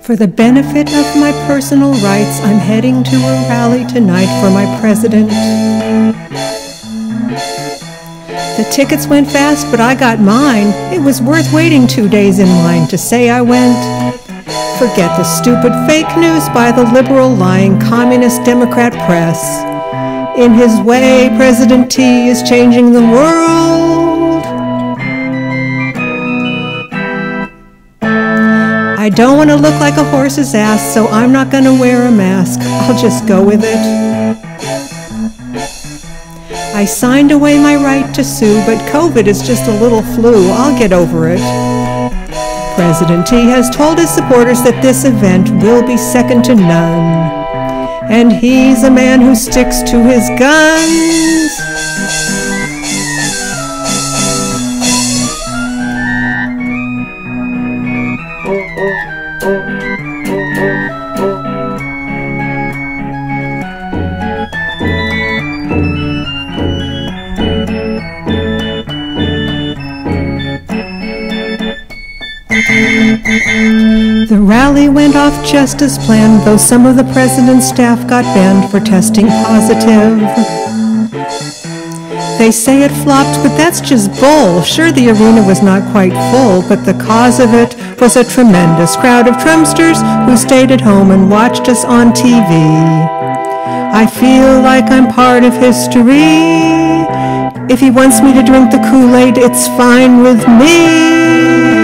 For the benefit of my personal rights, I'm heading to a rally tonight for my president. The tickets went fast, but I got mine. It was worth waiting 2 days in line to say I went. Forget the stupid fake news by the liberal, lying, communist Democrat press. In his way, President T is changing the world. I don't want to look like a horse's ass, so I'm not going to wear a mask. I'll just go with it. I signed away my right to sue, but COVID is just a little flu. I'll get over it. President T has told his supporters that this event will be second to none. And he's a man who sticks to his guns. The rally went off just as planned, though some of the president's staff got banned for testing positive. They say it flopped, but that's just bull. Sure, the arena was not quite full, but the cause of it was a tremendous crowd of Trumpsters who stayed at home and watched us on TV. I feel like I'm part of history. If he wants me to drink the Kool-Aid, it's fine with me.